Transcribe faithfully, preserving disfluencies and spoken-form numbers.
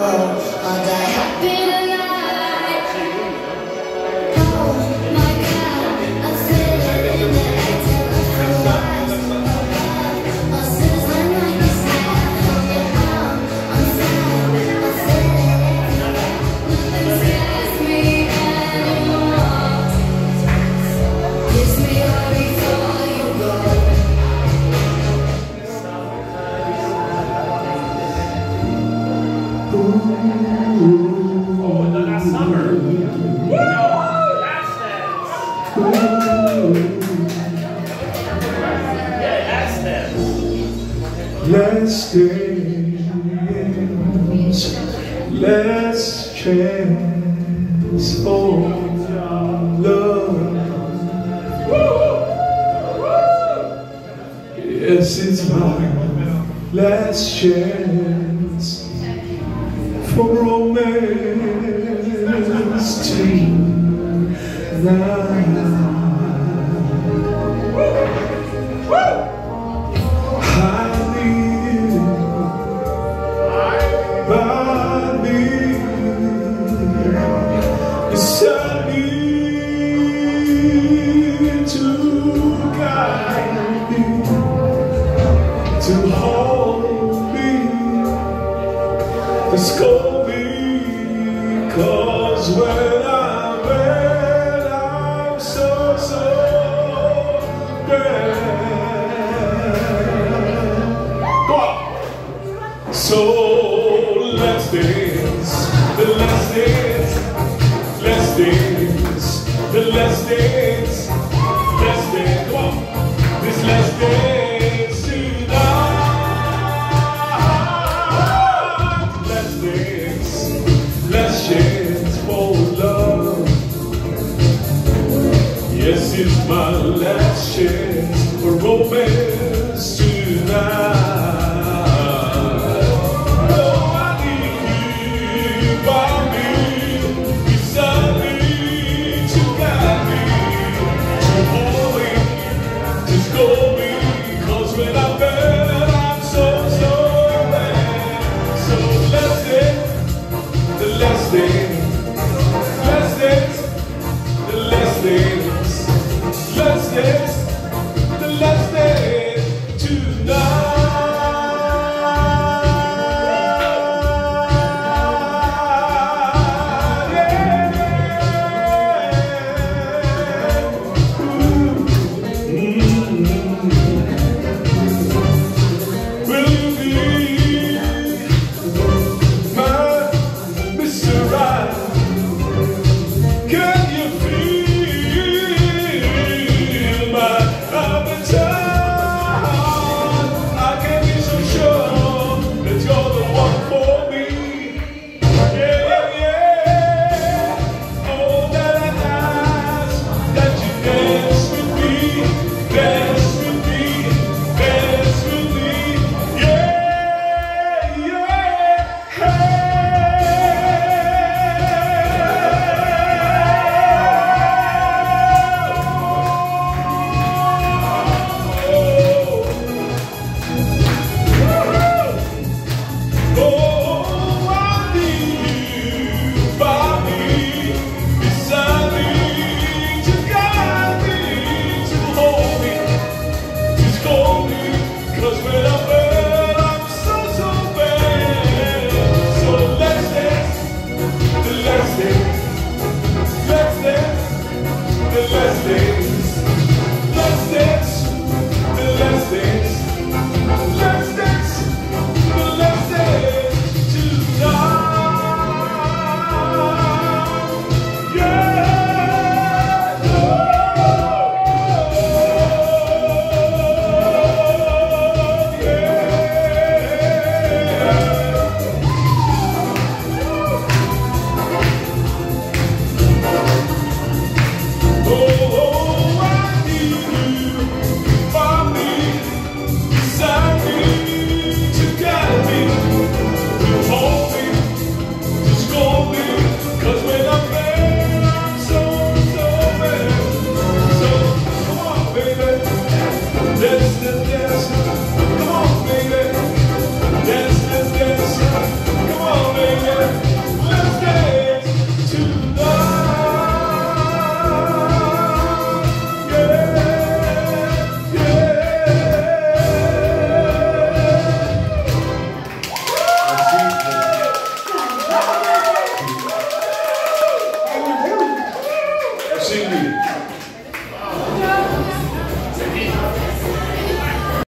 Oh, the last summer. Woo! Last dance. Yeah, last dance. Last chance for love. Yes, it's my last chance for romance tonight. To hold me, to scold me, 'cause when I'm bad, I'm so, so bad. Go on. So let's dance, the let's dance, let's dance, the let's dance, let's dance, come on, this let's dance. Yes, it's my last chance for romance tonight. Oh, I need you by me, beside me, to guide me, to hold me, to scold me, 'cause when I'm bad, I'm so, so bad. So let's dance, the last dance, let's dance, the last dance. Let's dance. Sing me.